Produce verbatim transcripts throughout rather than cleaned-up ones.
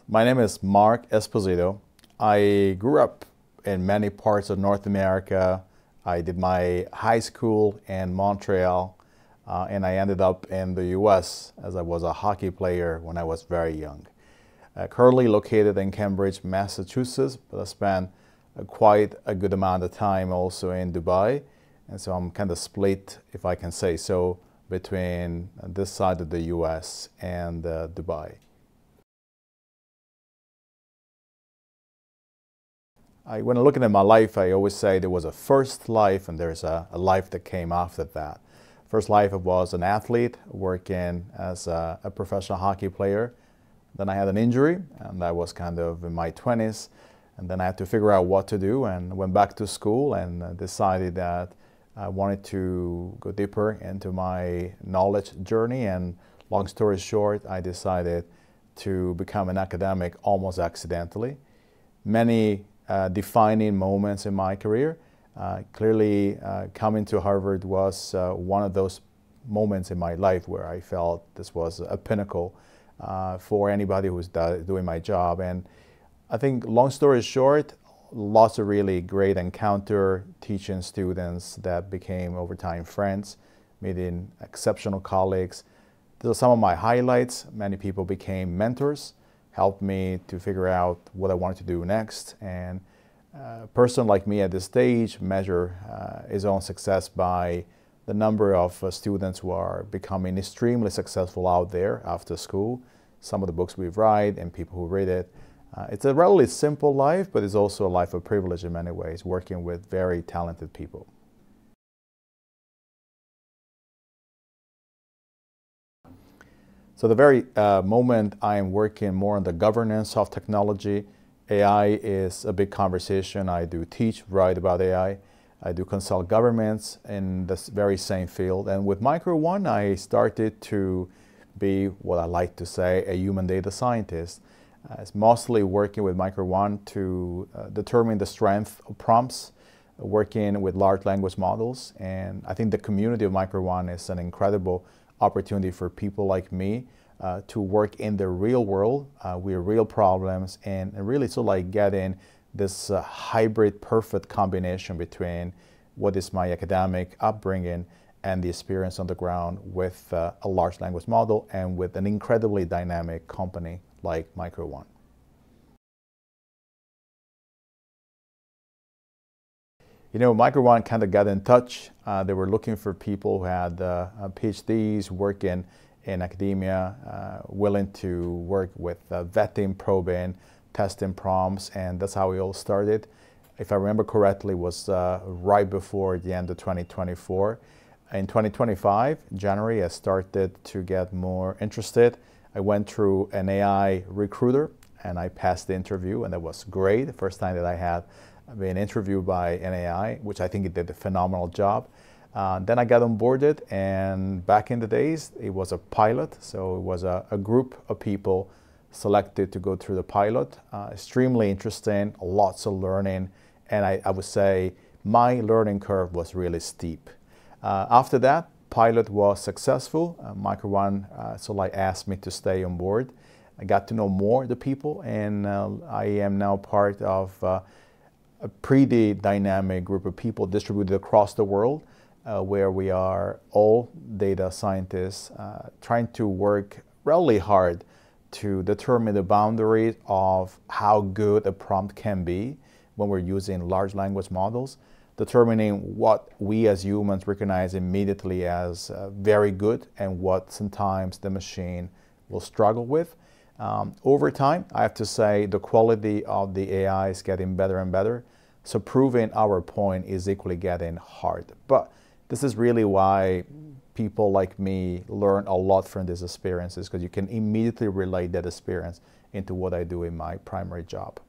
My name is Mark Esposito. I grew up in many parts of North America. I did my high school in Montreal, uh, and I ended up in the U S as I was a hockey player when I was very young. Uh, currently located in Cambridge, Massachusetts, but I spent uh, quite a good amount of time also in Dubai. And so I'm kind of split, if I can say so, between this side of the U S and uh, Dubai. I, when I'm looking at my life, I always say there was a first life and there's a, a life that came after that. First life, I was an athlete working as a, a professional hockey player. Then I had an injury and I was kind of in my twenties. And then I had to figure out what to do and went back to school and decided that I wanted to go deeper into my knowledge journey. And long story short, I decided to become an academic almost accidentally. Many Uh, defining moments in my career. Uh, clearly, uh, coming to Harvard was uh, one of those moments in my life where I felt this was a pinnacle uh, for anybody who was doing my job. And I think, long story short, lots of really great encounter, teaching students that became over time friends, meeting exceptional colleagues. Those are some of my highlights. Many people became mentors, helped me to figure out what I wanted to do next. And a person like me at this stage measure uh, his own success by the number of uh, students who are becoming extremely successful out there after school, some of the books we write and people who read it. Uh, it's a relatively simple life, but it's also a life of privilege in many ways, working with very talented people. So the very uh, moment I am working more on the governance of technology, A I is a big conversation. I do teach, write about A I. I do consult governments in this very same field. And with Micro One, I started to be what I like to say, a human data scientist. Uh, it's mostly working with Micro One to uh, determine the strength of prompts, uh, working with large language models. And I think the community of Micro One is an incredible opportunity for people like me uh, to work in the real world uh, with real problems and, and really sort of like getting this uh, hybrid perfect combination between what is my academic upbringing and the experience on the ground with uh, a large language model and with an incredibly dynamic company like Micro One. You know, Micro One kind of got in touch. Uh, they were looking for people who had uh, PhDs, working in academia, uh, willing to work with uh, vetting, probing, testing prompts, and that's how we all started. If I remember correctly, it was uh, right before the end of twenty twenty-four. In twenty twenty-five, January, I started to get more interested. I went through an A I recruiter and I passed the interview, and that was great. The first time that I had been interviewed by an A I, which I think it did a phenomenal job. Uh, then I got onboarded, and back in the days, it was a pilot. So it was a, a group of people selected to go through the pilot. Uh, extremely interesting, lots of learning, and I, I would say my learning curve was really steep. Uh, after that, pilot was successful. Uh, Micro One uh, so like asked me to stay on board. I got to know more the people, and uh, I am now part of uh, a pretty dynamic group of people distributed across the world, uh, where we are all data scientists uh, trying to work really hard to determine the boundaries of how good a prompt can be when we're using large language models, determining what we as humans recognize immediately as uh, very good and what sometimes the machine will struggle with. Um, over time, I have to say the quality of the A I is getting better and better. So proving our point is equally getting hard. But this is really why people like me learn a lot from these experiences, because you can immediately relate that experience into what I do in my primary job.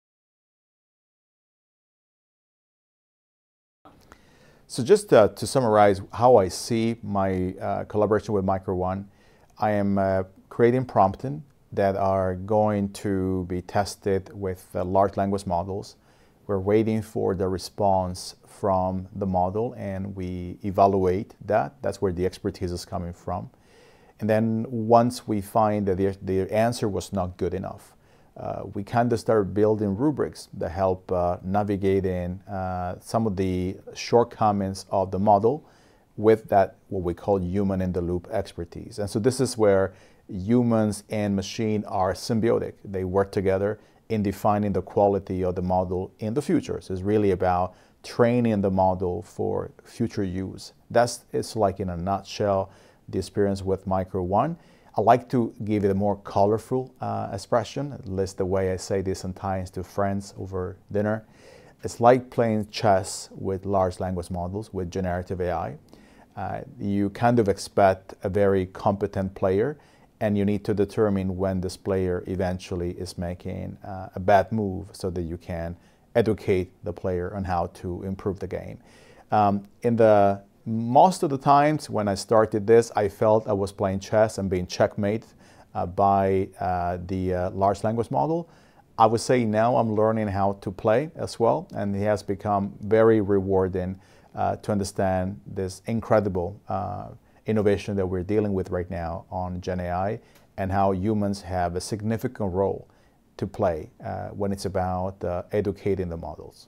So just uh, to summarize how I see my uh, collaboration with Micro One, I am uh, creating prompting that are going to be tested with uh, large language models. We're waiting for the response from the model, and we evaluate that. That's where the expertise is coming from. And then once we find that the, the answer was not good enough, uh, we kind of started building rubrics that help uh, navigating uh, some of the shortcomings of the model with that, what we call human in the loop expertise. And so this is where humans and machine are symbiotic. They work together in defining the quality of the model in the future. So it's really about training the model for future use. That's, it's like in a nutshell, the experience with Micro One. I like to give it a more colorful uh, expression, at least the way I say this sometimes to friends over dinner. It's like playing chess with large language models, with generative A I. Uh, you kind of expect a very competent player, and you need to determine when this player eventually is making uh, a bad move so that you can educate the player on how to improve the game. Um, in the most of the times when I started this, I felt I was playing chess and being checkmated uh, by uh, the uh, large language model. I would say now I'm learning how to play as well, and it has become very rewarding uh, to understand this incredible uh, innovation that we're dealing with right now on Gen A I, and how humans have a significant role to play uh, when it's about uh, educating the models.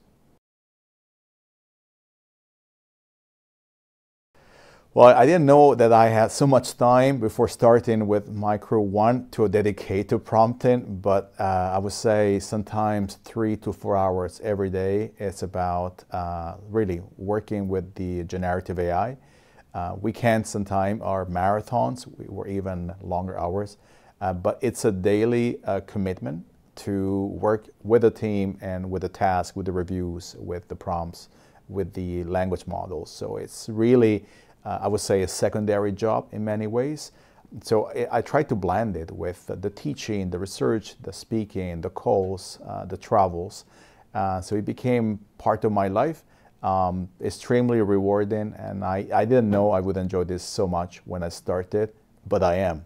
Well, I didn't know that I had so much time before starting with Micro One to dedicate to prompting, but uh, I would say sometimes three to four hours every day. It's about uh, really working with the generative A I. Uh, weekends sometimes are marathons, or even longer hours, uh, but it's a daily uh, commitment to work with the team and with the task, with the reviews, with the prompts, with the language models. So it's really, uh, I would say, a secondary job in many ways. So I, I try to blend it with the teaching, the research, the speaking, the calls, uh, the travels. Uh, so it became part of my life. Um, extremely rewarding, and I, I didn't know I would enjoy this so much when I started, but I am.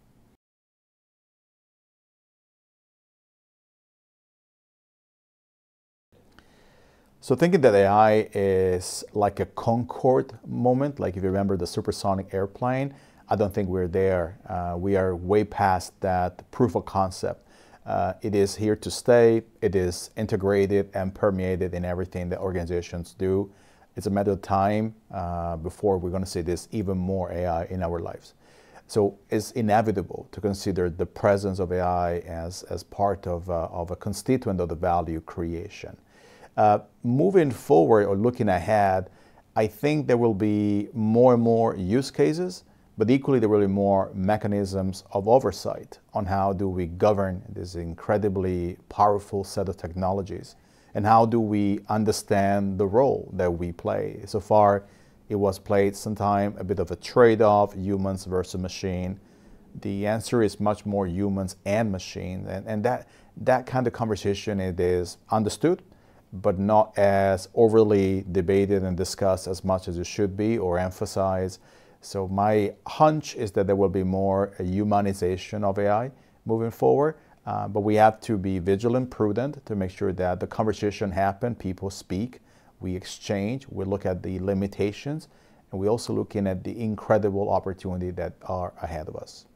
So thinking that A I is like a Concorde moment, like if you remember the supersonic airplane, I don't think we're there. Uh, we are way past that proof of concept. Uh, it is here to stay. It is integrated and permeated in everything that organizations do. It's a matter of time uh, before we're going to see this even more A I in our lives. So it's inevitable to consider the presence of A I as, as part of, uh, of a constituent of the value creation. Uh, moving forward or looking ahead, I think there will be more and more use cases, but equally there will be more mechanisms of oversight on how do we govern this incredibly powerful set of technologies, and how do we understand the role that we play. So far, it was played sometimes a bit of a trade-off, humans versus machine. The answer is much more humans and machine, and, and that, that kind of conversation, it is understood, but not as overly debated and discussed as much as it should be or emphasized. So my hunch is that there will be more a humanization of A I moving forward, uh, but we have to be vigilant, prudent to make sure that the conversation happens, people speak, we exchange, we look at the limitations, and we also looking at the incredible opportunity that are ahead of us.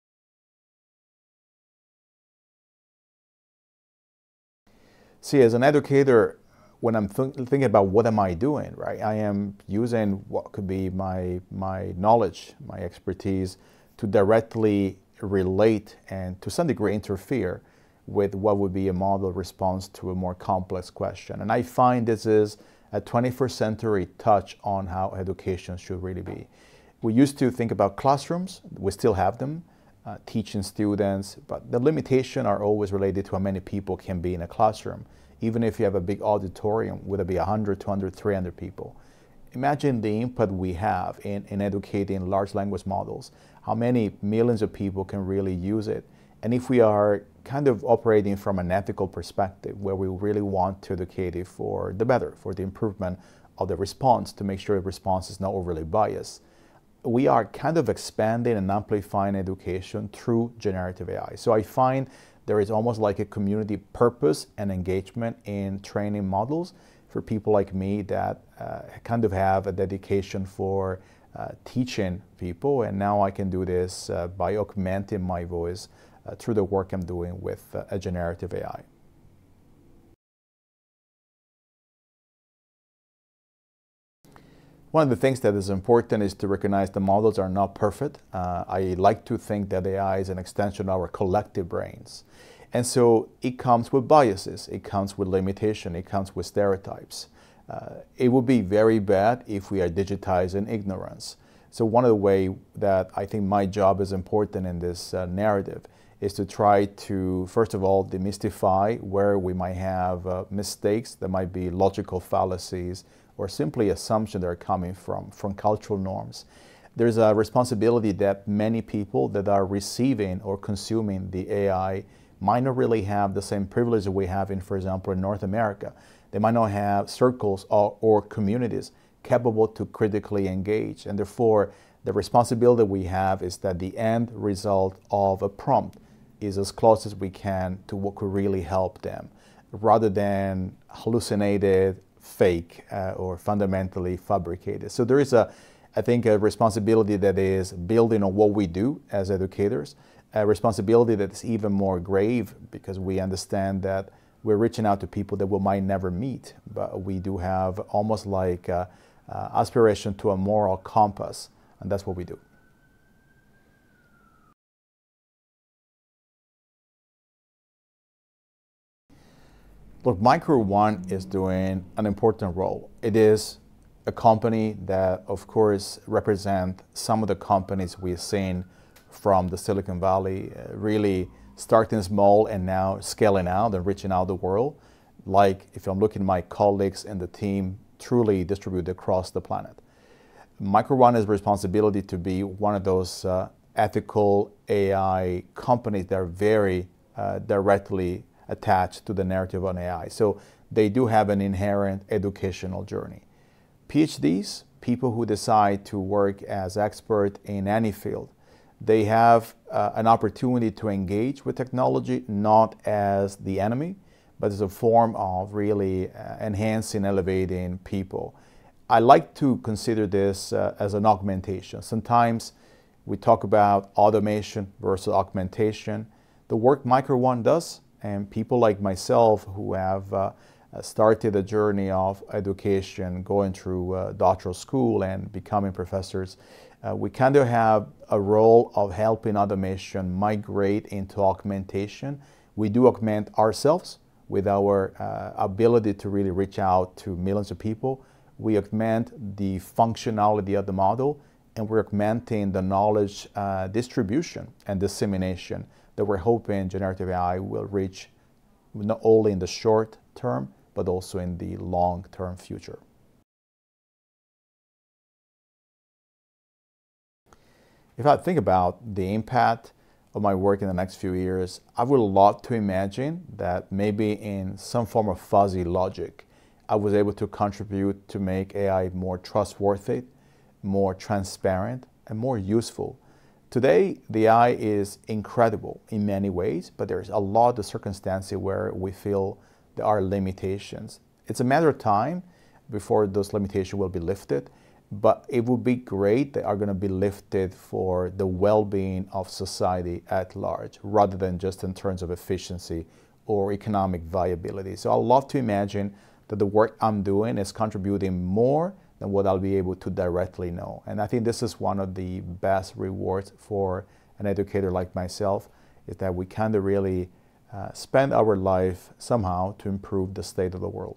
See, as an educator, when I'm th thinking about what am I doing, right? I am using what could be my, my knowledge, my expertise to directly relate and to some degree interfere with what would be a model response to a more complex question. And I find this is a twenty-first century touch on how education should really be. We used to think about classrooms, we still have them, uh, teaching students, but the limitations are always related to how many people can be in a classroom. Even if you have a big auditorium, would it be one hundred, two hundred, three hundred people? Imagine the input we have in, in educating large language models, how many millions of people can really use it. And if we are kind of operating from an ethical perspective, where we really want to educate it for the better, for the improvement of the response, to make sure the response is not overly biased, we are kind of expanding and amplifying education through generative A I. So I find there is almost like a community purpose and engagement in training models for people like me that uh, kind of have a dedication for uh, teaching people, and now I can do this uh, by augmenting my voice uh, through the work I'm doing with uh, a generative A I. One of the things that is important is to recognize the models are not perfect. Uh, I like to think that A I is an extension of our collective brains. And so it comes with biases, it comes with limitation, it comes with stereotypes. Uh, it would be very bad if we are digitizing ignorance. So one of the ways that I think my job is important in this uh, narrative is to try to, first of all, demystify where we might have uh, mistakes that might be logical fallacies or simply assumptions that are coming from, from cultural norms. There's a responsibility that many people that are receiving or consuming the A I might not really have the same privilege that we have in, for example, in North America. They might not have circles or, or communities capable to critically engage. And therefore, the responsibility we have is that the end result of a prompt is as close as we can to what could really help them, rather than hallucinated, fake, uh, or fundamentally fabricated. So there is a, I think, a responsibility that is building on what we do as educators, a responsibility that is even more grave because we understand that we're reaching out to people that we might never meet, but we do have almost like a, a aspiration to a moral compass, and that's what we do. Look, Micro One is doing an important role. It is a company that, of course, represents some of the companies we've seen from the Silicon Valley, uh, really starting small and now scaling out and reaching out the world. Like, if I'm looking at my colleagues and the team, truly distributed across the planet. Micro One has responsibility to be one of those uh, ethical A I companies that are very uh, directly attached to the narrative on A I. So they do have an inherent educational journey. PhDs, people who decide to work as expert in any field, they have uh, an opportunity to engage with technology not as the enemy, but as a form of really uh, enhancing, elevating people. I like to consider this uh, as an augmentation. Sometimes we talk about automation versus augmentation. The work Micro One does, and people like myself who have uh, started a journey of education, going through uh, doctoral school and becoming professors, uh, we kind of have a role of helping automation migrate into augmentation. We do augment ourselves with our uh, ability to really reach out to millions of people. We augment the functionality of the model, and we're augmenting the knowledge uh, distribution and dissemination that we're hoping generative A I will reach not only in the short term, but also in the long-term future. If I think about the impact of my work in the next few years, I would love to imagine that maybe in some form of fuzzy logic, I was able to contribute to make A I more trustworthy, more transparent, and more useful. Today, the A I is incredible in many ways, but there's a lot of circumstances where we feel there are limitations. It's a matter of time before those limitations will be lifted, but it would be great they are going to be lifted for the well-being of society at large, rather than just in terms of efficiency or economic viability. So I'd love to imagine that the work I'm doing is contributing more than what I'll be able to directly know. And I think this is one of the best rewards for an educator like myself, is that we kind of really uh, spend our life somehow to improve the state of the world.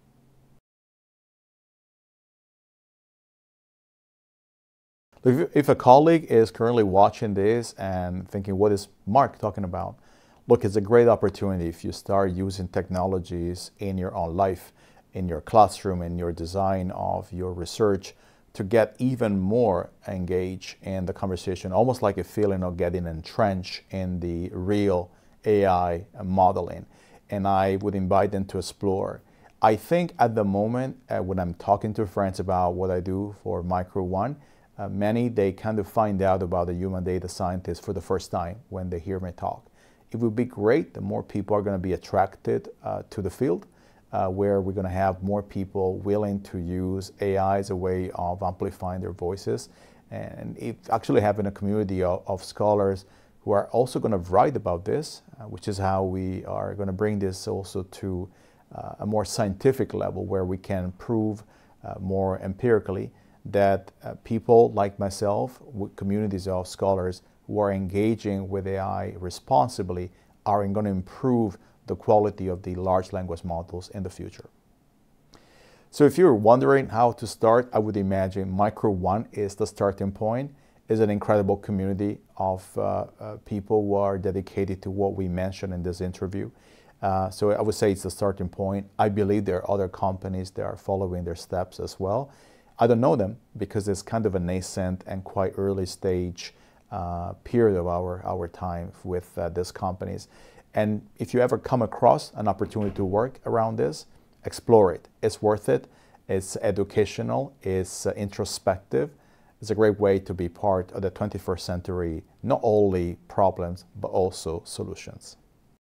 If, if a colleague is currently watching this and thinking, what is Mark talking about? Look, it's a great opportunity if you start using technologies in your own life, in your classroom, in your design of your research, to get even more engaged in the conversation, almost like a feeling of getting entrenched in the real A I modeling. And I would invite them to explore. I think at the moment, uh, when I'm talking to friends about what I do for Micro One, uh, many, they kind of find out about the human data scientist for the first time when they hear me talk. It would be great, the more people are going to be attracted uh, to the field, Uh, where we're going to have more people willing to use A I as a way of amplifying their voices, and if actually having a community of, of scholars who are also going to write about this, uh, which is how we are going to bring this also to uh, a more scientific level where we can prove uh, more empirically that uh, people like myself, with communities of scholars who are engaging with A I responsibly, are going to improve the quality of the large language models in the future. So if you're wondering how to start, I would imagine Micro One is the starting point. It's an incredible community of uh, uh, people who are dedicated to what we mentioned in this interview. Uh, so I would say it's the starting point. I believe there are other companies that are following their steps as well. I don't know them because it's kind of a nascent and quite early stage uh, period of our, our time with uh, these companies. And if you ever come across an opportunity to work around this, explore it. It's worth it. It's educational. It's uh, introspective. It's a great way to be part of the twenty-first century, not only problems, but also solutions.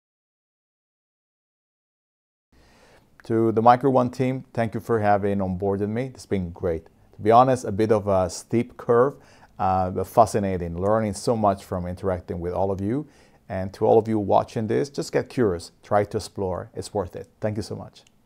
To the Micro One team, thank you for having onboarded me. It's been great. To be honest, a bit of a steep curve, uh, but fascinating, learning so much from interacting with all of you. And to all of you watching this, just get curious, try to explore. It's worth it. Thank you so much.